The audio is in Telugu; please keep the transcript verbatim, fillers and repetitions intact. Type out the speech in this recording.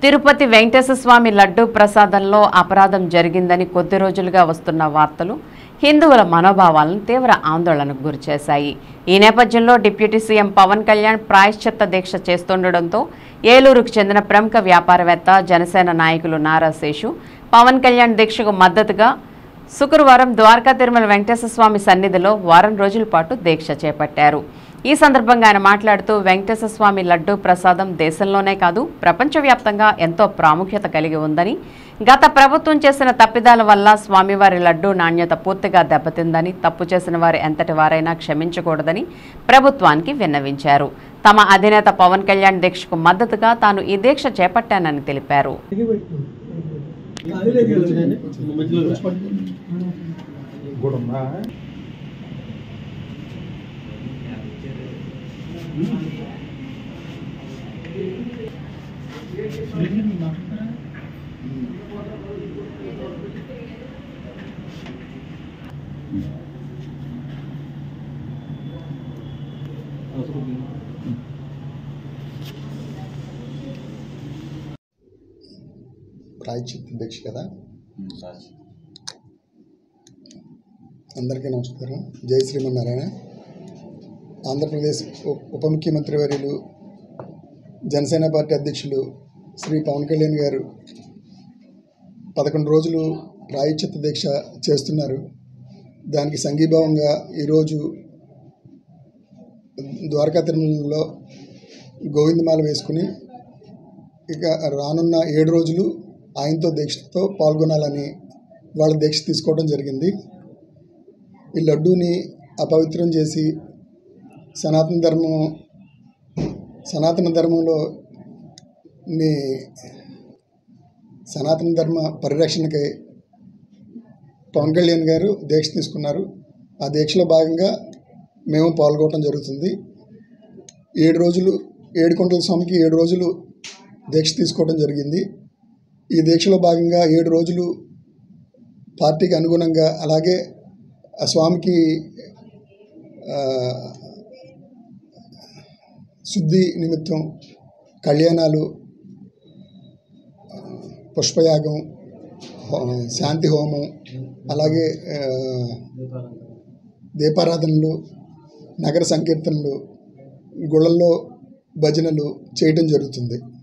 తిరుపతి వెంకటేశ్వర స్వామి లడ్డూ ప్రసాదంలో అపరాధం జరిగిందని కొద్ది రోజులుగా వస్తున్న వార్తలు హిందువుల మనోభావాలను తీవ్ర ఆందోళనకు గురిచేశాయి. ఈ నేపథ్యంలో డిప్యూటీ సీఎం పవన్ కళ్యాణ్ ప్రాయశ్చిత్త దీక్ష చేస్తుండటంతో ఏలూరుకు చెందిన ప్రముఖ వ్యాపారవేత్త జనసేన నాయకులు నారా శేషు పవన్ కళ్యాణ్ దీక్షకు మద్దతుగా శుక్రవారం ద్వారకా తిరుమల వెంకటేశ్వర స్వామి సన్నిధిలో వారం రోజుల పాటు దీక్ష చేపట్టారు. ఈ సందర్భంగా ఆయన మాట్లాడుతూ వెంకటేశ్వర స్వామి లడ్డూ ప్రసాదం దేశంలోనే కాదు ప్రపంచవ్యాప్తంగా ఎంతో ప్రాముఖ్యత కలిగి ఉందని, గత ప్రభుత్వం చేసిన తప్పిదాల వల్ల స్వామివారి లడ్డూ నాణ్యత పూర్తిగా దెబ్బతిందని, తప్పు చేసిన వారు ఎంతటి వారైనా క్షమించకూడదని ప్రభుత్వానికి విన్నవించారు. తమ అధినేత పవన్ కళ్యాణ్ దీక్షకు మద్దతుగా తాను ఈ దీక్ష చేపట్టానని తెలిపారు. ప్రాయశ్చిత్త దీక్ష కదా. అందరికీ నమస్కారం. జై శ్రీమన్నారాయణ. ఆంధ్రప్రదేశ్ ఉప ముఖ్యమంత్రి వర్యులు జనసేన పార్టీ అధ్యక్షులు శ్రీ పవన్ కళ్యాణ్ గారు పదకొండు రోజులు ప్రాయశ్చిత్త దీక్ష చేస్తున్నారు. దానికి సంఘీభావంగా ఈరోజు ద్వారకా తిరుమలలో గోవిందమాల వేసుకుని ఇక రానున్న ఏడు రోజులు ఆయనతో దీక్షతో పాల్గొనాలని వాళ్ళ దీక్ష తీసుకోవడం జరిగింది. ఈ లడ్డూని అపవిత్రం చేసి సనాతన ధర్మం సనాతన ధర్మంలో ని సనాతన ధర్మ పరిరక్షణకై పవన్ కళ్యాణ్ గారు దీక్ష తీసుకున్నారు. ఆ దీక్షలో భాగంగా మేము పాల్గొనడం జరుగుతుంది. ఏడు రోజులు ఏడుకొండల స్వామికి ఏడు రోజులు దీక్ష తీసుకోవడం జరిగింది. ఈ దీక్షలో భాగంగా ఏడు రోజులు పార్టీకి అనుగుణంగా, అలాగే ఆ స్వామికి శుద్ధి నిమిత్తం కళ్యాణాలు, పుష్పయాగం, శాంతి హోమం, అలాగే దీపారాధనలు, నగర సంకీర్తనలు, గుళ్ళల్లో భజనలు చేయటం జరుగుతుంది.